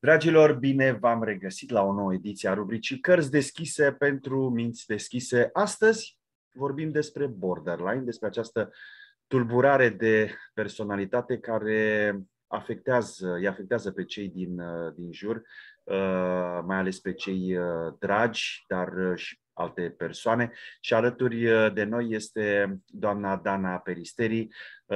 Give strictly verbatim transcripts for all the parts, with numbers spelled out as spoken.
Dragilor, bine v-am regăsit la o nouă ediție a rubricii Cărți deschise pentru minți deschise. Astăzi vorbim despre borderline, despre această tulburare de personalitate care afectează, îi afectează pe cei din, din jur, mai ales pe cei dragi, dar și alte persoane. Și alături de noi este doamna Dana Peristeri,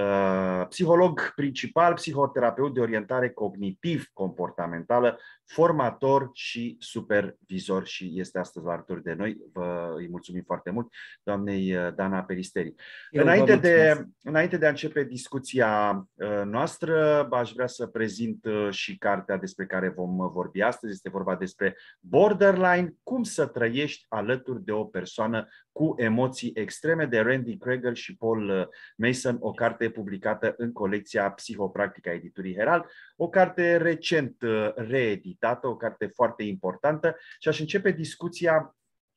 psiholog principal, psihoterapeut de orientare cognitiv-comportamentală, formator și supervizor și este astăzi alături de noi. Vă îi mulțumim foarte mult, doamnei Dana Peristeri. Înainte de, înainte de a începe discuția noastră, aș vrea să prezint și cartea despre care vom vorbi astăzi. Este vorba despre Borderline, cum să trăiești alături de o persoană cu emoții extreme, de Randy Kreger și Paul Mason, o carte publicată în colecția Psihopractica editurii Herald, o carte recent reeditată, o carte foarte importantă și aș începe discuția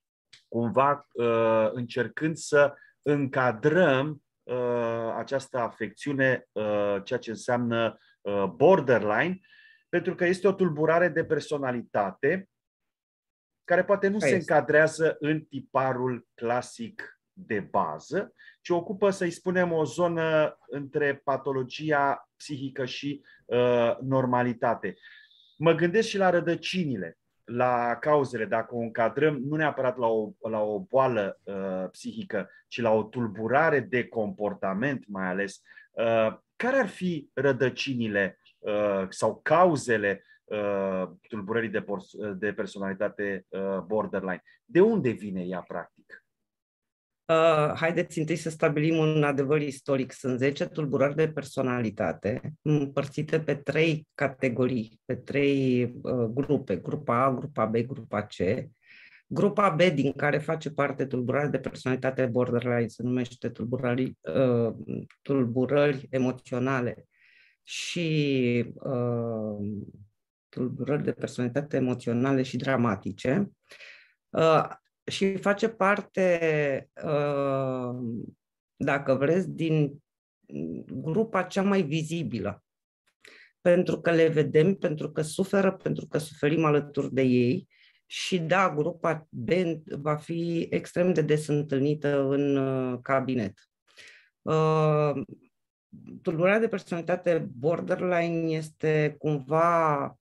cumva încercând să încadrăm această afecțiune, ceea ce înseamnă borderline, pentru că este o tulburare de personalitate care poate nu se încadrează în tiparul clasic de bază, ci ocupă, să-i spunem, o zonă între patologia psihică și uh, normalitate. Mă gândesc și la rădăcinile, la cauzele, dacă o încadrăm nu neapărat la o, la o boală uh, psihică, ci la o tulburare de comportament mai ales. Uh, care ar fi rădăcinile uh, sau cauzele Uh, tulburării de, de personalitate uh, borderline? De unde vine ea, practic? Uh, haideți întâi să stabilim un adevăr istoric. Sunt zece tulburări de personalitate împărțite pe trei categorii, pe trei uh, grupe. Grupa A, grupa B, grupa C. Grupa B, din care face parte tulburarea de personalitate borderline, se numește tulburări, uh, tulburări emoționale și uh, tulburări de personalitate emoționale și dramatice uh, și face parte, uh, dacă vreți, din grupa cea mai vizibilă. Pentru că le vedem, pentru că suferă, pentru că suferim alături de ei și da, grupa B va fi extrem de des întâlnită în uh, cabinet. Uh, tulburarea de personalitate borderline este cumva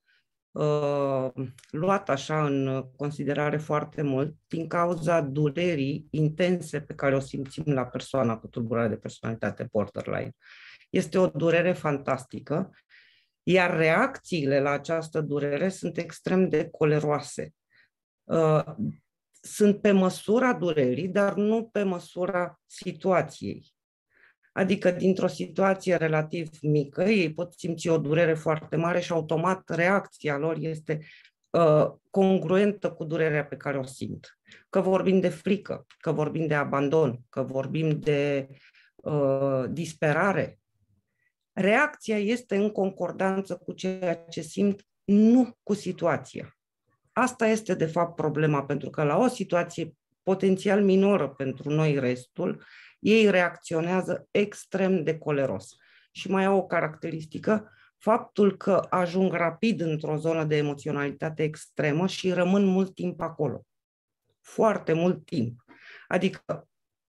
Uh, luat așa în considerare foarte mult din cauza durerii intense pe care o simțim la persoana cu tulburare de personalitate borderline. Este o durere fantastică, iar reacțiile la această durere sunt extrem de coleroase. Uh, sunt pe măsura durerii, dar nu pe măsura situației. Adică dintr-o situație relativ mică, ei pot simți o durere foarte mare și automat reacția lor este uh, congruentă cu durerea pe care o simt. Că vorbim de frică, că vorbim de abandon, că vorbim de uh, disperare. Reacția este în concordanță cu ceea ce simt, nu cu situația. Asta este de fapt problema, pentru că la o situație potențial minoră pentru noi restul, ei reacționează extrem de coleros. Și mai au o caracteristică, faptul că ajung rapid într-o zonă de emoționalitate extremă și rămân mult timp acolo. Foarte mult timp. Adică,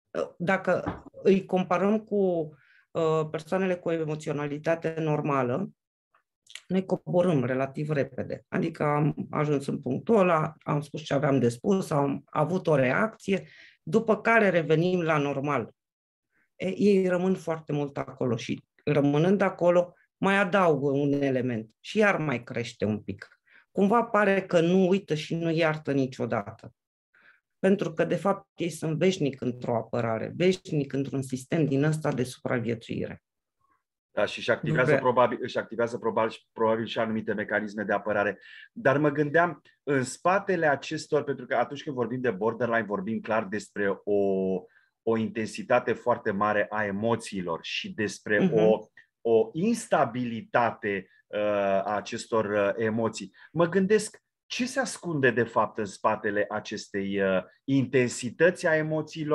dacă îi comparăm cu persoanele cu o emoționalitate normală, noi coborâm relativ repede. Adică am ajuns în punctul ăla, am spus ce aveam de spus, am avut o reacție, după care revenim la normal. Ei rămân foarte mult acolo și rămânând acolo mai adaugă un element și iar mai crește un pic. Cumva pare că nu uită și nu iartă niciodată. Pentru că de fapt ei sunt veșnic într-o apărare, veșnic într-un sistem din ăsta de supraviețuire. Da, și își activează, probabil, își activează probabil, probabil și anumite mecanisme de apărare. Dar mă gândeam, în spatele acestor, pentru că atunci când vorbim de borderline, vorbim clar despre o, o intensitate foarte mare a emoțiilor și despre uh-huh. o, o instabilitate uh, a acestor uh, emoții. Mă gândesc, ce se ascunde de fapt în spatele acestei uh, intensități a emoțiilor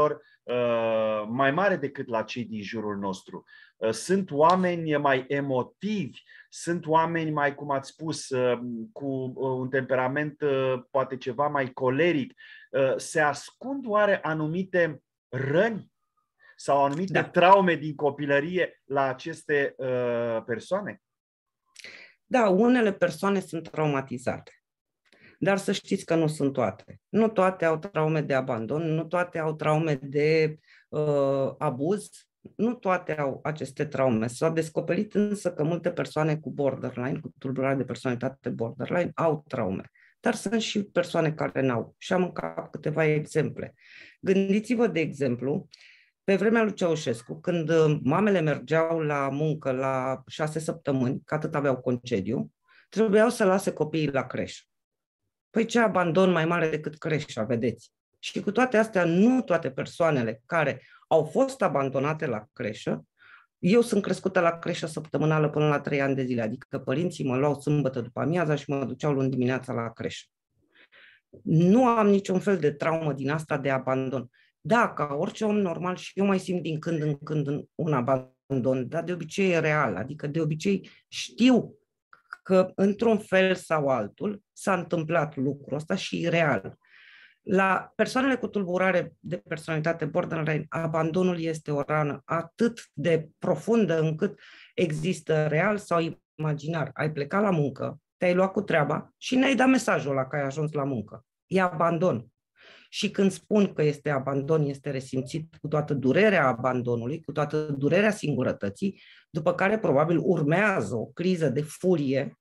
uh, mai mare decât la cei din jurul nostru. Uh, sunt oameni mai emotivi, sunt oameni mai, cum ați spus, uh, cu un temperament uh, poate ceva mai coleric. Uh, se ascund oare anumite răni sau anumite Da. traume din copilărie la aceste uh, persoane? Da, unele persoane sunt traumatizate, dar să știți că nu sunt toate. Nu toate au traume de abandon, nu toate au traume de uh, abuz, nu toate au aceste traume. S-a descoperit însă că multe persoane cu borderline, cu tulburare de personalitate borderline, au traume. Dar sunt și persoane care n-au. Și am în cap câteva exemple. Gândiți-vă, de exemplu, pe vremea lui Ceaușescu, când mamele mergeau la muncă la șase săptămâni, că atât aveau concediu, trebuiau să lase copiii la creșă. Păi ce abandon mai mare decât creșa, vedeți? Și cu toate astea, nu toate persoanele care au fost abandonate la creșă, eu sunt crescută la creșă săptămânală până la trei ani de zile, adică părinții mă luau sâmbătă după amiaza și mă duceau luni dimineața la creșă. Nu am niciun fel de traumă din asta de abandon. Da, ca orice om normal și eu mai simt din când în când un abandon, dar de obicei e real, adică de obicei știu că într-un fel sau altul s-a întâmplat lucrul ăsta și e real. La persoanele cu tulburare de personalitate borderline, abandonul este o rană atât de profundă încât există real sau imaginar. Ai plecat la muncă, te-ai luat cu treaba și ne-ai dat mesajul ăla că ai ajuns la muncă. E abandon. Și când spun că este abandon, este resimțit cu toată durerea abandonului, cu toată durerea singurătății, după care probabil urmează o criză de furie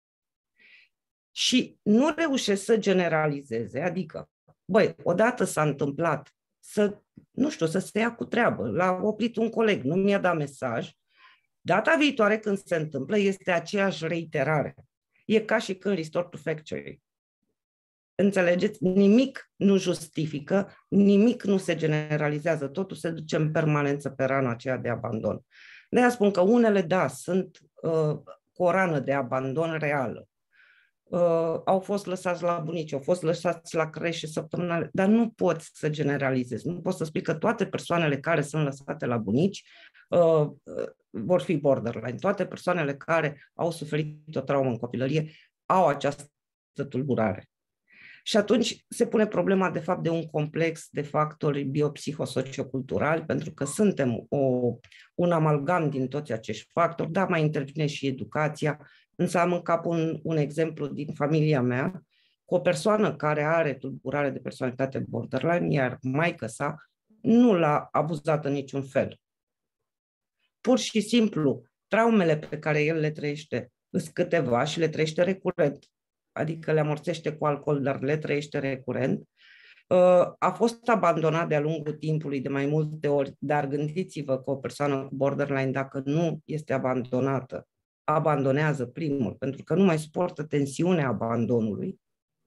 și nu reușesc să generalizeze, adică, băi, odată s-a întâmplat să, nu știu, să se ia cu treabă, l-a oprit un coleg, nu mi-a dat mesaj, data viitoare când se întâmplă este aceeași reiterare. E ca și când restore to factory. Înțelegeți? Nimic nu justifică, nimic nu se generalizează, totul se duce în permanență pe rana aceea de abandon. De-aia spun că unele, da, sunt uh, cu o rană de abandon reală. Uh, au fost lăsați la bunici, au fost lăsați la creșe săptămânale, dar nu poți să generalizezi. Nu poți să spui că toate persoanele care sunt lăsate la bunici uh, vor fi borderline. Toate persoanele care au suferit o traumă în copilărie au această tulburare. Și atunci se pune problema, de fapt, de un complex de factori biopsihosocioculturali, pentru că suntem o, un amalgam din toți acești factori, dar mai intervine și educația. Însă am în cap un, un exemplu din familia mea, cu o persoană care are tulburare de personalitate borderline, iar maică sa nu l-a abuzat în niciun fel. Pur și simplu, traumele pe care el le trăiește sunt câteva și le trăiește recurent, adică le amorțește cu alcool, dar le trăiește recurent. A fost abandonat de-a lungul timpului de mai multe ori, dar gândiți-vă că o persoană cu borderline, dacă nu este abandonată, abandonează primul, pentru că nu mai suportă tensiunea abandonului.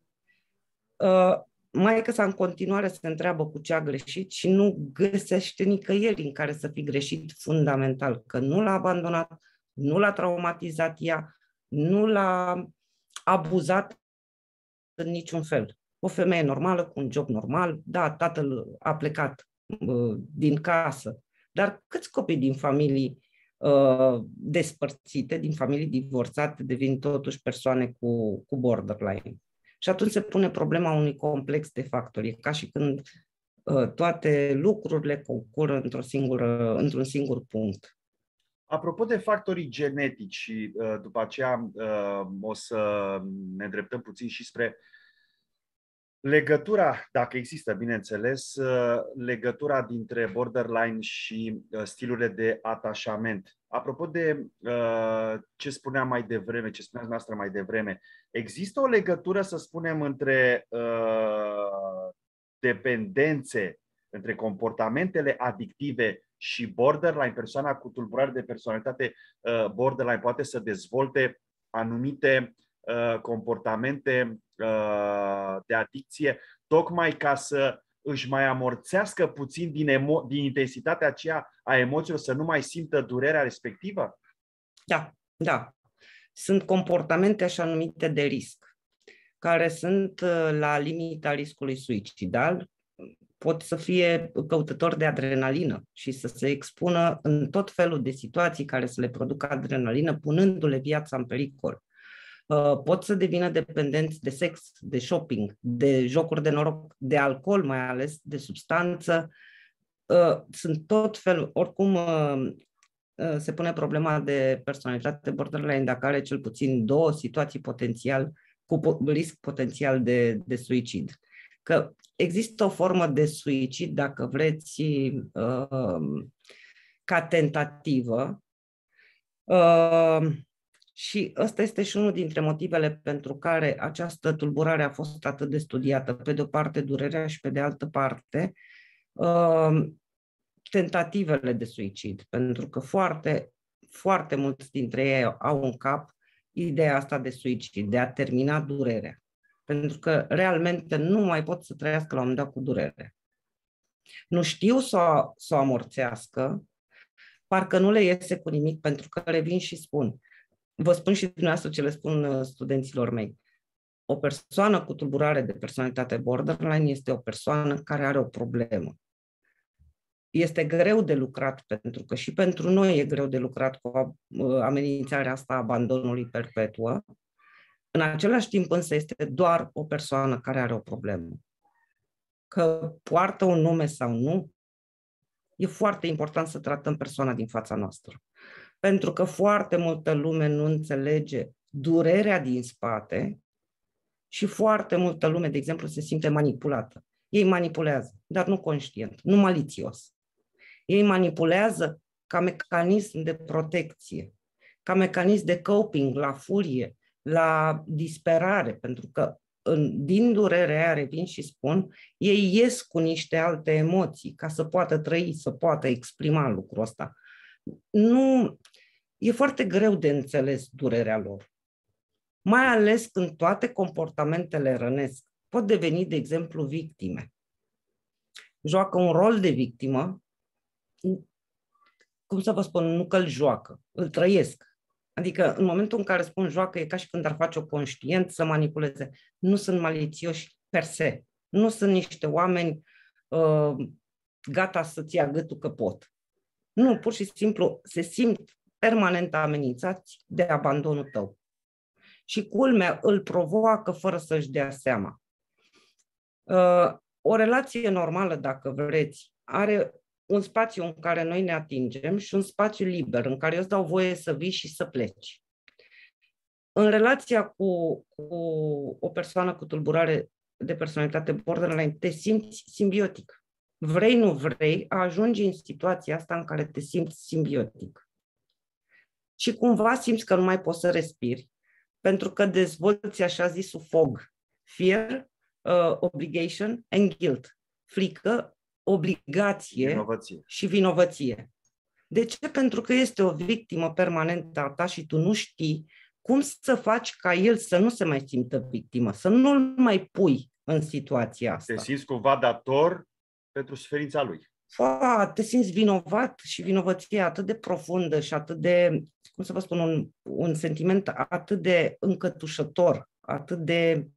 Maică sa în continuare se întreabă cu ce a greșit și nu găsește nicăieri în care să fi greșit fundamental, că nu l-a abandonat, nu l-a traumatizat ea, nu l-a abuzat în niciun fel. O femeie normală, cu un job normal, da, tatăl a plecat uh, din casă, dar câți copii din familii uh, despărțite, din familii divorțate, devin totuși persoane cu, cu borderline? Și atunci se pune problema unui complex de factori. E ca și când uh, toate lucrurile concură într-o singură, într-un singur punct. Apropo de factorii genetici și după aceea o să ne îndreptăm puțin și spre legătura, dacă există, bineînțeles, legătura dintre borderline și stilurile de atașament. Apropo de ce spuneam mai devreme, ce spuneați noastră mai devreme, există o legătură, să spunem, între dependențe, între comportamentele adictive și borderline? Persoana cu tulburare de personalitate uh, borderline poate să dezvolte anumite uh, comportamente uh, de adicție, tocmai ca să își mai amorțească puțin din, emo- din intensitatea aceea a emoțiilor, să nu mai simtă durerea respectivă? Da, da. Sunt comportamente așa numite de risc, care sunt uh, la limita riscului suicidal. pot să fie căutători de adrenalină și să se expună în tot felul de situații care să le producă adrenalină, punându-le viața în pericol. Pot să devină dependenți de sex, de shopping, de jocuri de noroc, de alcool mai ales, de substanță. Sunt tot felul, oricum se pune problema de personalitate borderline dacă are cel puțin două situații potențial, cu risc potențial de, de suicid. Că există o formă de suicid, dacă vreți, ca tentativă, și ăsta este și unul dintre motivele pentru care această tulburare a fost atât de studiată. Pe de o parte durerea și pe de altă parte tentativele de suicid, pentru că foarte, foarte mulți dintre ei au în cap ideea asta de suicid, de a termina durerea. Pentru că realmente nu mai pot să trăiască la un moment dat cu durere. Nu știu să o, să o amorțească, parcă nu le iese cu nimic, pentru că le vin și spun. Vă spun și dumneavoastră ce le spun studenților mei. O persoană cu tulburare de personalitate borderline este o persoană care are o problemă. Este greu de lucrat, pentru că și pentru noi e greu de lucrat cu amenințarea asta a abandonului perpetuă. În același timp însă este doar o persoană care are o problemă. Că poartă un nume sau nu, e foarte important să tratăm persoana din fața noastră. Pentru că foarte multă lume nu înțelege durerea din spate și foarte multă lume, de exemplu, se simte manipulată. Ei manipulează, dar nu conștient, nu malițios. Ei manipulează ca mecanism de protecție, ca mecanism de coping la furie, la disperare, pentru că în, din durerea aia, revin și spun, ei ies cu niște alte emoții ca să poată trăi, să poată exprima lucrul ăsta. Nu, e foarte greu de înțeles durerea lor. Mai ales când toate comportamentele rănesc. Pot deveni, de exemplu, victime. Joacă un rol de victimă, cum să vă spun, nu că îl joacă, îl trăiesc. Adică în momentul în care spun joacă, e ca și când ar face-o conștient să manipuleze. Nu sunt malițioși per se. Nu sunt niște oameni uh, gata să-ți ia gâtul că pot. Nu, pur și simplu se simt permanent amenințați de abandonul tău. Și culmea îl provoacă fără să-și dea seama. Uh, o relație normală, dacă vreți, are un spațiu în care noi ne atingem și un spațiu liber, în care eu îți dau voie să vii și să pleci. În relația cu, cu o persoană cu tulburare de personalitate borderline, te simți simbiotic. Vrei, nu vrei, ajungi în situația asta în care te simți simbiotic. Și cumva simți că nu mai poți să respiri, pentru că dezvolți așa zisul fog. Fear, uh, obligation and guilt. Frică, obligație vinovăție. Și vinovăție. De ce? Pentru că este o victimă permanentă a ta și tu nu știi cum să faci ca el să nu se mai simtă victimă, să nu-l mai pui în situația asta. Te simți cumva dator pentru suferința lui. Fa, te simți vinovat și vinovăția atât de profundă și atât de, cum să vă spun, un, un sentiment atât de încătușător, atât de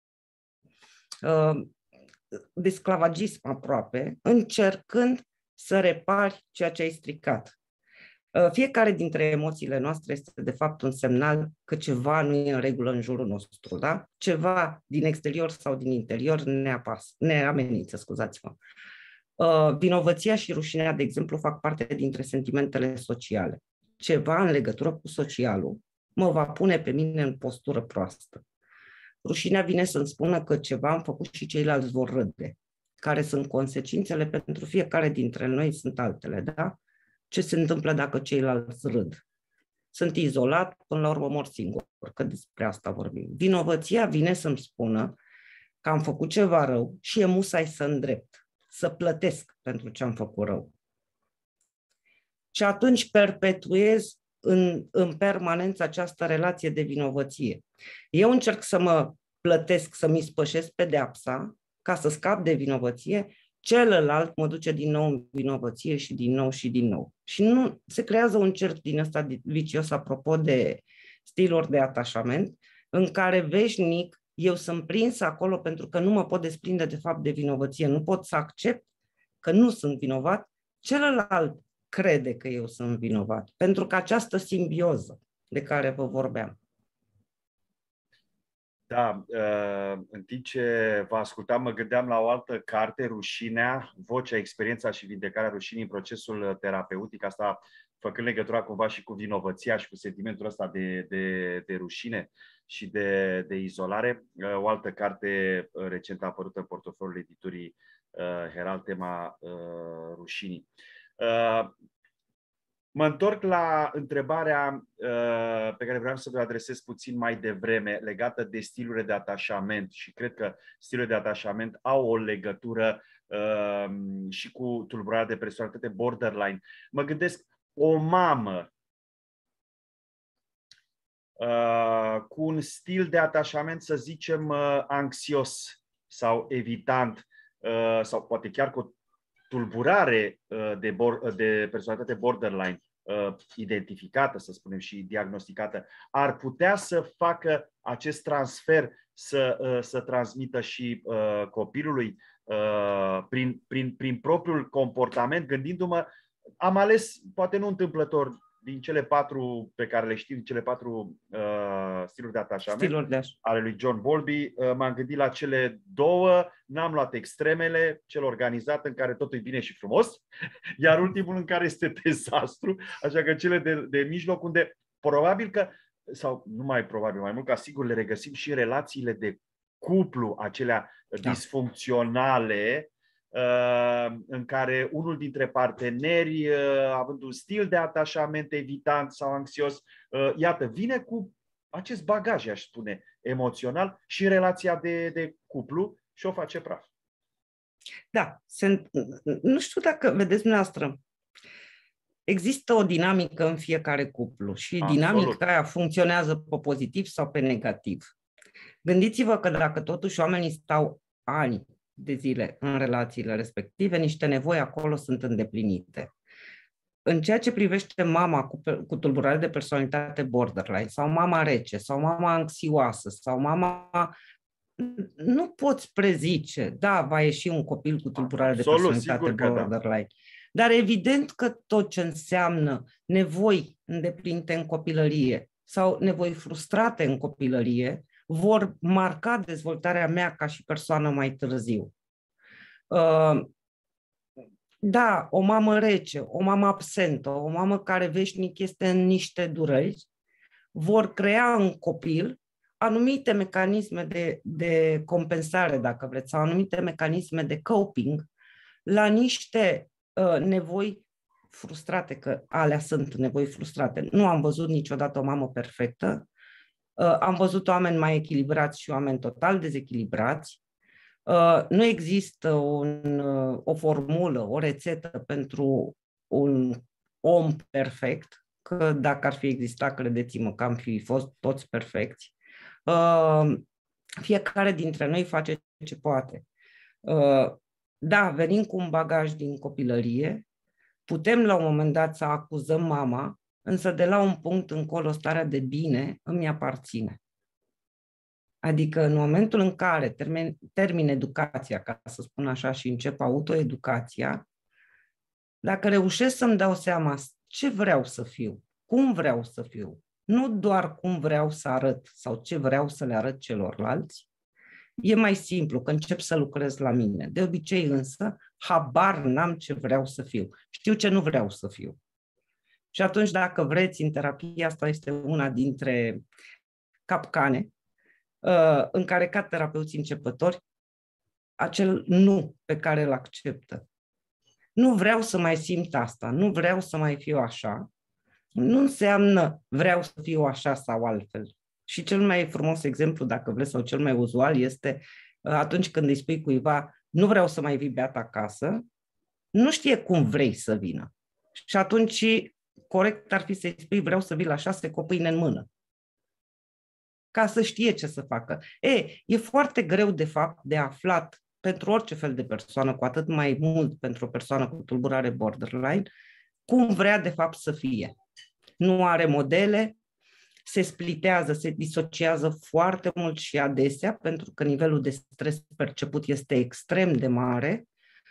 uh, de sclavagism aproape, încercând să repari ceea ce ai stricat. Fiecare dintre emoțiile noastre este de fapt un semnal că ceva nu e în regulă în jurul nostru, da? Ceva din exterior sau din interior ne apasă, ne amenință, scuzați-mă. Vinovăția și rușinea, de exemplu, fac parte dintre sentimentele sociale. Ceva în legătură cu socialul mă va pune pe mine în postură proastă. Rușinea vine să-mi spună că ceva am făcut și ceilalți vor râde. Care sunt consecințele pentru fiecare dintre noi sunt altele, da? Ce se întâmplă dacă ceilalți râd? Sunt izolat, până la urmă mor singur, că despre asta vorbim. Vinovăția vine să-mi spună că am făcut ceva rău și e musai să îndrept, să plătesc pentru ce am făcut rău. Și atunci perpetuez în, în permanență această relație de vinovăție. Eu încerc să mă plătesc, să-mi spășesc pedeapsa ca să scap de vinovăție, celălalt mă duce din nou în vinovăție și din nou și din nou. Și nu se creează un cerc din ăsta vicios, apropo de stiluri de atașament, în care veșnic Eu sunt prins acolo pentru că nu mă pot desprinde de fapt de vinovăție. Nu pot să accept că nu sunt vinovat. Celălalt crede că eu sunt vinovat. Pentru că această simbioză de care vă vorbeam. Da, în timp ce vă ascultam, mă gândeam la o altă carte, Rușinea, vocea, experiența și vindecarea rușinii în procesul terapeutic, asta făcând legătura cumva și cu vinovăția și cu sentimentul ăsta de, de, de rușine și de, de izolare. O altă carte recent apărută în portofoliul editurii Herald, tema rușinii. Mă întorc la întrebarea uh, pe care vreau să vă adresez puțin mai devreme, legată de stilurile de atașament, și cred că stilurile de atașament au o legătură uh, și cu tulburarea de personalitate borderline. Mă gândesc, o mamă uh, cu un stil de atașament, să zicem, uh, anxios sau evitant, uh, sau poate chiar cu tulburare de, de personalitate borderline uh, identificată, să spunem, și diagnosticată, ar putea să facă acest transfer, să, uh, să transmită și uh, copilului uh, prin, prin, prin propriul comportament, gândindu-mă, am ales, poate nu întâmplător, din cele patru pe care le știm, cele patru uh, stiluri de atașament Stiluri de ale lui John Bowlby, uh, m-am gândit la cele două, n-am luat extremele, cel organizat în care totul e bine și frumos, iar ultimul în care este dezastru, așa că cele de, de mijloc, unde probabil că, sau nu mai probabil, mai mult ca sigur le regăsim și relațiile de cuplu, acelea da. disfuncționale, în care unul dintre parteneri, având un stil de atașament evitant sau anxios, iată, vine cu acest bagaj, aș spune, emoțional și în relația de, de cuplu și o face praf. Da, sunt, nu știu dacă vedeți dumneavoastră, există o dinamică în fiecare cuplu și Absolut. dinamica aia funcționează pe pozitiv sau pe negativ. Gândiți-vă că dacă totuși oamenii stau ani de zile în relațiile respective, niște nevoi acolo sunt îndeplinite. În ceea ce privește mama cu, cu tulburare de personalitate borderline sau mama rece sau mama anxioasă sau mama... Nu poți prezice, da, va ieși un copil cu tulburare Absolut, de personalitate borderline, da. Dar evident că tot ce înseamnă nevoi îndeplinite în copilărie sau nevoi frustrate în copilărie vor marca dezvoltarea mea ca și persoană mai târziu. Da, o mamă rece, o mamă absentă, o mamă care veșnic este în niște dureri, vor crea în copil anumite mecanisme de, de compensare, dacă vreți, sau anumite mecanisme de coping la niște uh, nevoi frustrate, că alea sunt nevoi frustrate. Nu am văzut niciodată o mamă perfectă. Uh, am văzut oameni mai echilibrați și oameni total dezechilibrați. Uh, nu există un, uh, o formulă, o rețetă pentru un om perfect, că dacă ar fi existat, credeți-mă că am fi fost toți perfecți. Uh, fiecare dintre noi face ce poate. Uh, da, venim cu un bagaj din copilărie, putem la un moment dat să acuzăm mama, însă de la un punct încolo starea de bine îmi aparține. Adică în momentul în care termin, termin educația, ca să spun așa, și încep autoeducația, dacă reușesc să-mi dau seama ce vreau să fiu, cum vreau să fiu, nu doar cum vreau să arăt sau ce vreau să le arăt celorlalți, e mai simplu că încep să lucrez la mine. De obicei însă, habar n-am ce vreau să fiu. Știu ce nu vreau să fiu. Și atunci, dacă vreți, în terapie, asta este una dintre capcane în care, ca terapeuți începători, acel nu pe care îl acceptă. Nu vreau să mai simt asta, nu vreau să mai fiu așa, nu înseamnă vreau să fiu așa sau altfel. Și cel mai frumos exemplu, dacă vreți, sau cel mai uzual, este atunci când îi spui cuiva nu vreau să mai vii beat acasă, nu știe cum vrei să vină. Și atunci corect ar fi să-i spui vreau să vii la șase cu o pâine în mână, ca să știe ce să facă. E, e foarte greu, de fapt, de aflat pentru orice fel de persoană, cu atât mai mult pentru o persoană cu tulburare borderline, cum vrea de fapt să fie. Nu are modele, se splitează, se disociază foarte mult și adesea, pentru că nivelul de stres perceput este extrem de mare,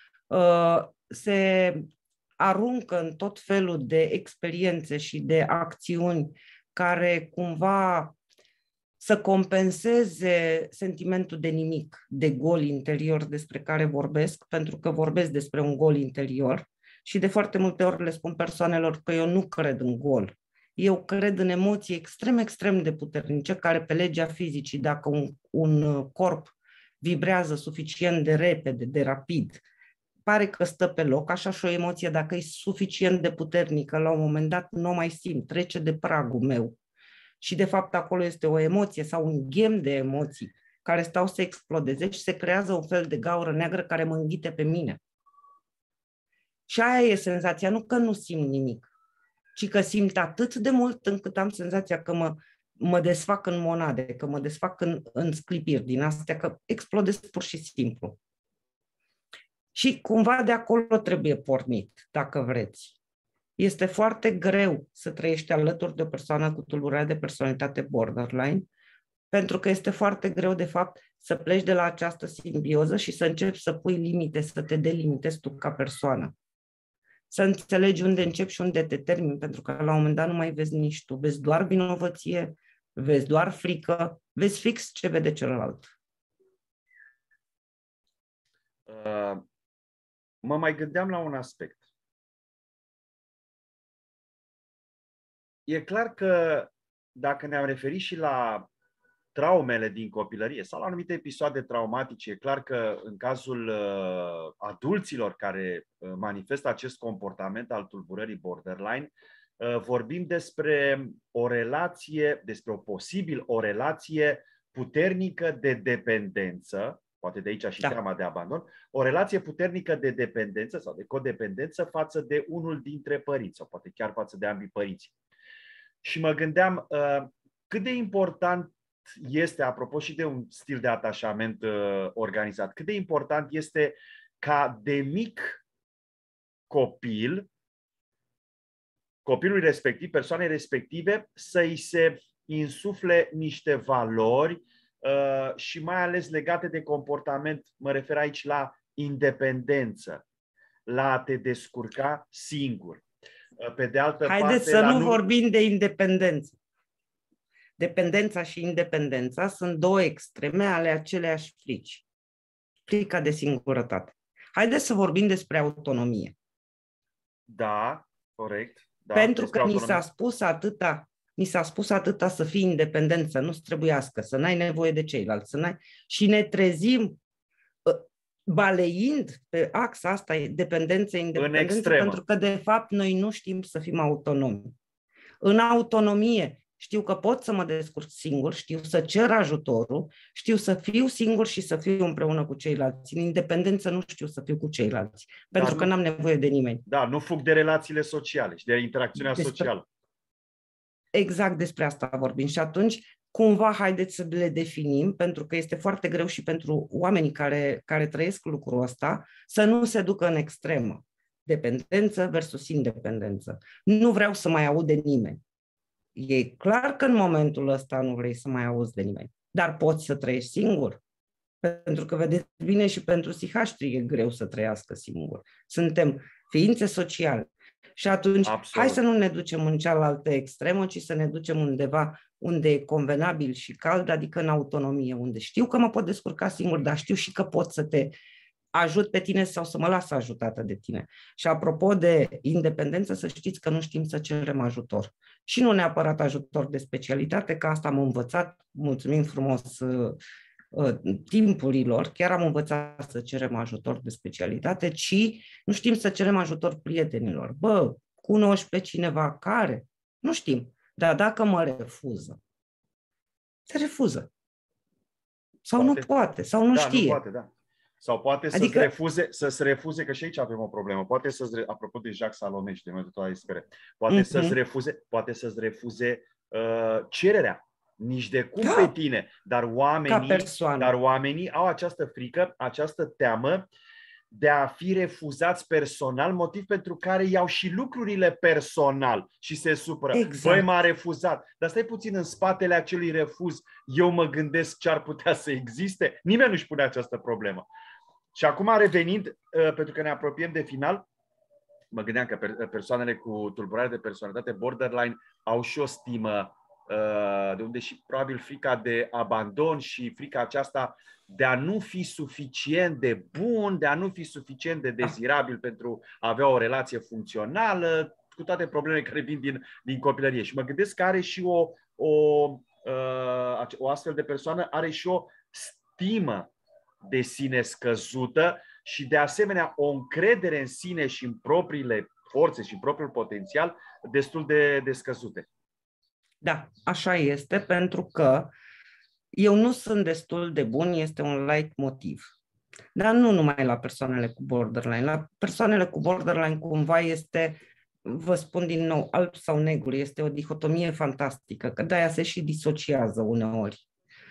se aruncă în tot felul de experiențe și de acțiuni care cumva să compenseze sentimentul de nimic, de gol interior despre care vorbesc, pentru că vorbesc despre un gol interior și de foarte multe ori le spun persoanelor că eu nu cred în gol. Eu cred în emoții extrem, extrem de puternice, care pe legea fizicii, dacă un, un corp vibrează suficient de repede, de rapid, pare că stă pe loc, așa și o emoție, dacă e suficient de puternică, la un moment dat nu o mai simt, trece de pragul meu. Și de fapt acolo este o emoție sau un ghem de emoții care stau să explodeze și se creează un fel de gaură neagră care mă înghite pe mine. Și aia e senzația, nu că nu simt nimic, ci că simt atât de mult încât am senzația că mă, mă desfac în monade, că mă desfac în, în sclipiri din astea, că explodez pur și simplu. Și cumva de acolo trebuie pornit, dacă vreți. Este foarte greu să trăiești alături de o persoană cu tulburare de personalitate borderline, pentru că este foarte greu, de fapt, să pleci de la această simbioză și să începi să pui limite, să te delimitezi tu ca persoană. Să înțelegi unde începi și unde te termini, pentru că la un moment dat nu mai vezi nici tu. Vezi doar vinovăție, vezi doar frică, vezi fix ce vede celălalt. Uh, mă mai gândeam la un aspect. E clar că dacă ne-am referit și la traumele din copilărie sau la anumite episoade traumatice, e clar că în cazul uh, adulților care uh, manifestă acest comportament al tulburării borderline, uh, vorbim despre o relație, despre o posibil o relație puternică de dependență, poate de aici și da. teama de abandon, o relație puternică de dependență sau de codependență față de unul dintre părinți sau poate chiar față de ambii părinți. Și mă gândeam uh, cât de important este, apropo și de un stil de atașament uh, organizat, cât de important este ca de mic copil, copilului respectiv, persoanei respective, să-i se insufle niște valori uh, și mai ales legate de comportament, mă refer aici la independență, la a te descurca singur. Pe de altă Haideți parte, să la nu nu vorbim de independență. Dependența și independența sunt două extreme ale aceleași frici. Frica de singurătate. Haideți să vorbim despre autonomie. Da, corect. Da, Pentru că autonomie. ni s-a spus atâta, ni s-a spus atâta să fii independent, să nu-ți trebuiască, să n-ai nevoie de ceilalți, să n-ai... și ne trezim baleind pe axa asta dependență-independență, pentru că de fapt noi nu știm să fim autonomi. În autonomie știu că pot să mă descurc singur, știu să cer ajutorul, știu să fiu singur și să fiu împreună cu ceilalți. În independență nu știu să fiu cu ceilalți, Dar pentru nu, că n-am nevoie de nimeni. Da, nu fug de relațiile sociale și de interacțiunea despre, socială. Exact despre asta vorbim. Și atunci, cumva, haideți să le definim, pentru că este foarte greu și pentru oamenii care, care trăiesc lucrul ăsta, să nu se ducă în extremă. Dependență versus independență. Nu vreau să mai aud de nimeni. E clar că în momentul ăsta nu vrei să mai auzi de nimeni, dar poți să trăiești singur. Pentru că, vedeți bine, și pentru psihaștri e greu să trăiască singur. Suntem ființe sociale. Și atunci, Absolut. hai să nu ne ducem în cealaltă extremă, ci să ne ducem undeva unde e convenabil și cald, adică în autonomie, unde știu că mă pot descurca singur, dar știu și că pot să te ajut pe tine sau să mă las ajutată de tine. Și apropo de independență, să știți că nu știm să cerem ajutor. Și nu neapărat ajutor de specialitate, că asta am învățat, mulțumim frumos uh, uh, timpurilor, chiar am învățat să cerem ajutor de specialitate, ci nu știm să cerem ajutor prietenilor. Bă, cunoști pe cineva care? Nu știm. Dar dacă mă refuză, se refuză. Sau poate. nu poate, sau nu da, știe. Nu poate, da. Sau poate adică... să-ți refuze, să-ți refuze, că și aici avem o problemă. Poate să-ți, re... apropo de Jacques Salomé și de metoda Espere, poate, mm-hmm. să-ți refuze, poate să-ți refuze uh, cererea. Nici de cum da. pe tine. Dar oamenii, dar oamenii au această frică, această teamă de a fi refuzați personal, motiv pentru care iau și lucrurile personal și se supără. Exact. Băi, m-a refuzat. Dar stai puțin, în spatele acelui refuz, eu mă gândesc ce ar putea să existe? Nimeni nu-și pune această problemă. Și acum revenind, pentru că ne apropiem de final, mă gândeam că persoanele cu tulburare de personalitate borderline au și o stimă, de unde și probabil frica de abandon și frica aceasta de a nu fi suficient de bun, de a nu fi suficient de dezirabil pentru a avea o relație funcțională, cu toate problemele care vin din, din copilărie. Și mă gândesc că are și o, o, o astfel de persoană are și o stimă de sine scăzută și de asemenea o încredere în sine și în propriile forțe și în propriul potențial destul de, de scăzute. Da, așa este, pentru că eu nu sunt destul de bun, este un light motiv. Dar nu numai la persoanele cu borderline. La persoanele cu borderline cumva este, vă spun din nou, alb sau negru, este o dihotomie fantastică, că de-aia se și disociază uneori.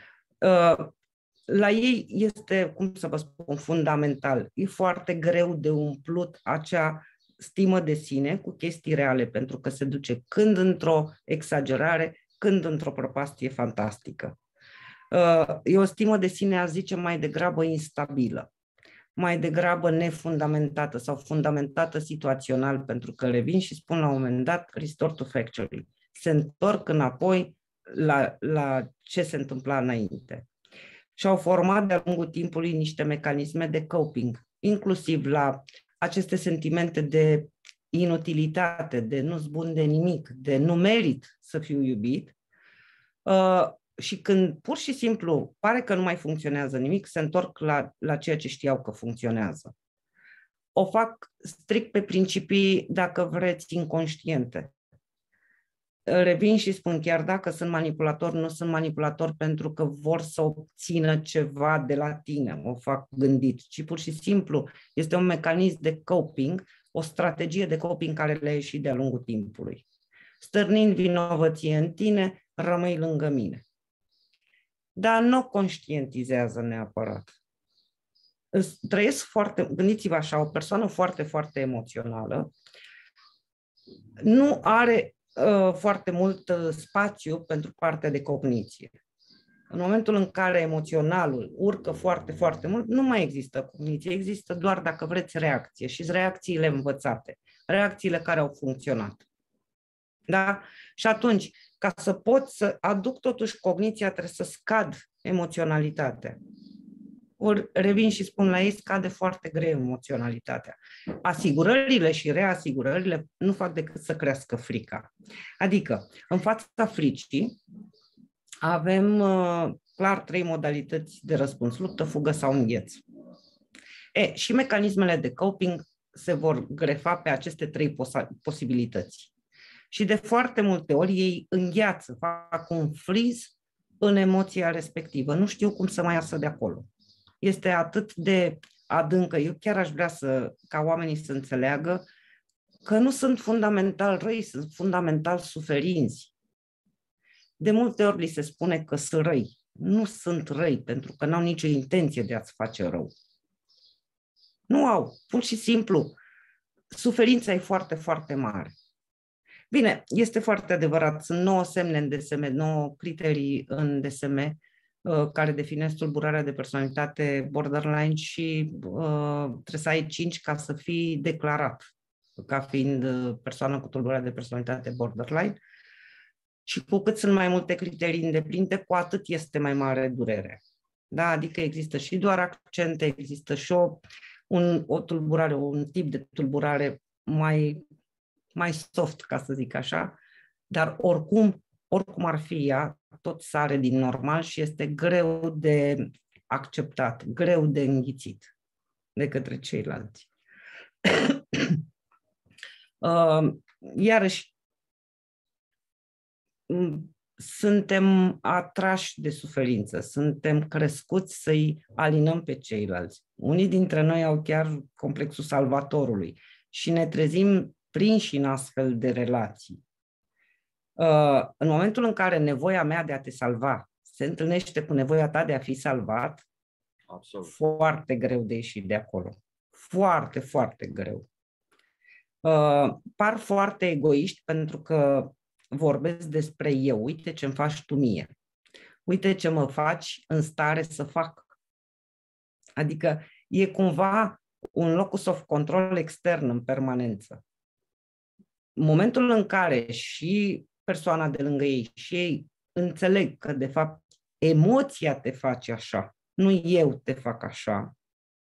La ei este, cum să vă spun, fundamental. E foarte greu de umplut acea stimă de sine cu chestii reale, pentru că se duce când într-o exagerare, când într-o prăpastie fantastică. E o stimă de sine, aș zice, mai degrabă instabilă, mai degrabă nefundamentată sau fundamentată situațional, pentru că le vin și spun la un moment dat restore to factory. Se întorc înapoi la, la ce se întâmpla înainte. Și au format de-a lungul timpului niște mecanisme de coping, inclusiv la aceste sentimente de inutilitate, de nu-s bun de nimic, de nu merit să fiu iubit. Uh, și când pur și simplu pare că nu mai funcționează nimic, se întorc la, la ceea ce știau că funcționează. O fac strict pe principii, dacă vreți, inconștiente. Revin și spun, chiar dacă sunt manipulator, nu sunt manipulator pentru că vor să obțină ceva de la tine, o fac gândit, ci pur și simplu este un mecanism de coping, o strategie de coping care le-a ieșit de-a lungul timpului. Stârnind vinovăție în tine, rămâi lângă mine. Dar nu conștientizează neapărat. Trăiesc foarte, gândiți-vă așa, o persoană foarte, foarte emoțională nu are foarte mult spațiu pentru partea de cogniție. În momentul în care emoționalul urcă foarte, foarte mult, nu mai există cogniție, există doar, dacă vreți, reacție și reacțiile învățate, reacțiile care au funcționat. Da? Și atunci, ca să pot să aduc totuși cogniția, trebuie să scad emoționalitatea. Ori revin și spun, la ei scade foarte greu emoționalitatea. Asigurările și reasigurările nu fac decât să crească frica. Adică, în fața fricii, avem uh, clar trei modalități de răspuns: luptă, fugă sau îngheț. E, și mecanismele de coping se vor grefa pe aceste trei pos- posibilități. Și de foarte multe ori ei îngheață, fac un freeze în emoția respectivă. Nu știu cum să mai iasă de acolo. Este atât de adâncă. Eu chiar aș vrea să, ca oamenii să înțeleagă că nu sunt fundamental răi, sunt fundamental suferinți. De multe ori li se spune că sunt răi. Nu sunt răi, pentru că n-au nicio intenție de a-ți face rău. Nu au. Pur și simplu, suferința e foarte, foarte mare. Bine, este foarte adevărat. Sunt nouă semne în D S M, nouă criterii în D S M care definesc tulburarea de personalitate borderline și uh, trebuie să ai cinci ca să fii declarat ca fiind persoană cu tulburare de personalitate borderline. Și cu cât sunt mai multe criterii îndeplinite, cu atât este mai mare durerea. Da? Adică există și doar accente, există și o, un, o tulburare, un tip de tulburare mai, mai soft, ca să zic așa, dar oricum, oricum ar fi ea, tot sare din normal și este greu de acceptat, greu de înghițit de către ceilalți. uh, iarăși, suntem atrași de suferință, suntem crescuți să-i alinăm pe ceilalți. Unii dintre noi au chiar complexul salvatorului și ne trezim prinși în astfel de relații. În momentul în care nevoia mea de a te salva se întâlnește cu nevoia ta de a fi salvat, absolut, foarte greu de ieșit de acolo. foarte, foarte greu. Uh, par foarte egoiști pentru că vorbesc despre eu. Uite ce-mi faci tu mie. Uite ce mă faci în stare să fac. Adică e cumva un locus of control extern în permanență. Momentul în care și persoana de lângă ei și ei înțeleg că de fapt emoția te face așa, nu eu te fac așa,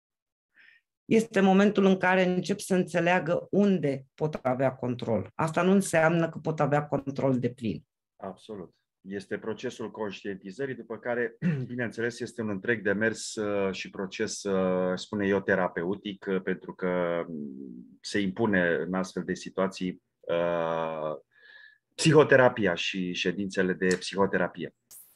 este momentul în care încep să înțeleagă unde pot avea control. Asta nu înseamnă că pot avea control deplin. Absolut. Este procesul conștientizării, după care, bineînțeles, este un întreg demers uh, și proces, uh, spune eu, terapeutic, uh, pentru că se impune în astfel de situații uh, psihoterapia și ședințele de psihoterapie.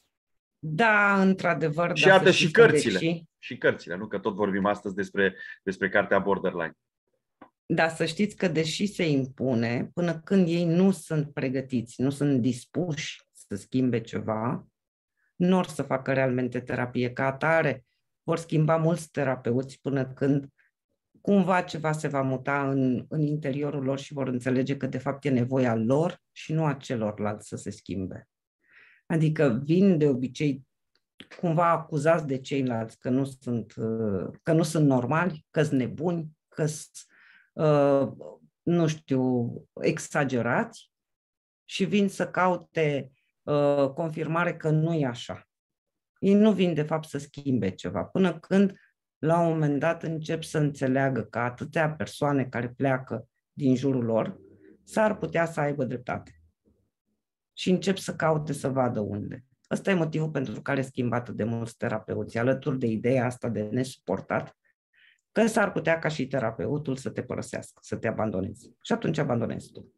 Da, într-adevăr. Și da, iată și cărțile. Deși... Și cărțile, nu? Că tot vorbim astăzi despre, despre cartea Borderline. Dar să știți că deși se impune, până când ei nu sunt pregătiți, nu sunt dispuși să schimbe ceva, nu or să facă realmente terapie. Ca atare, vor schimba mulți terapeuți până când cumva ceva se va muta în, în interiorul lor și vor înțelege că de fapt e nevoia lor și nu a celorlalți să se schimbe. Adică vin de obicei cumva acuzați de ceilalți că nu sunt, că nu sunt normali, că sunt nebuni, că sunt, nu știu, exagerați și vin să caute confirmare că nu e așa. Ei nu vin de fapt să schimbe ceva, până când la un moment dat încep să înțeleagă că atâtea persoane care pleacă din jurul lor s-ar putea să aibă dreptate. Și încep să caute să vadă unde. Ăsta e motivul pentru care schimb atât de mulți terapeuți, alături de ideea asta de nesuportat, că s-ar putea ca și terapeutul să te părăsească, să te abandonezi. Și atunci abandonezi tu.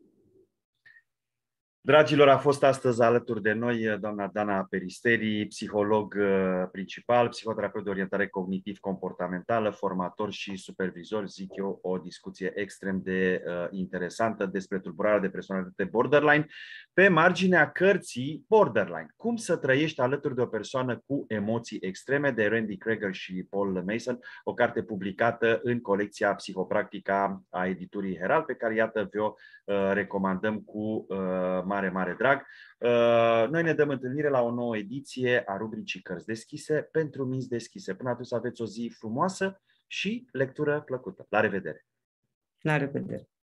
Dragilor, a fost astăzi alături de noi doamna Dana Peristeri, psiholog principal, psihoterapeut de orientare cognitiv-comportamentală, formator și supervizor. Zic eu, o discuție extrem de uh, interesantă despre tulburarea de personalitate borderline, pe marginea cărții Borderline. Cum să trăiești alături de o persoană cu emoții extreme, de Randy Kreger și Paul Mason, o carte publicată în colecția Psihopractica a editurii Herald, pe care, iată, vă uh, recomandăm cu uh, mare, mare drag. Noi ne dăm întâlnire la o nouă ediție a rubricii Cărți deschise pentru minți deschise. Până atunci, să aveți o zi frumoasă și lectură plăcută. La revedere! La revedere!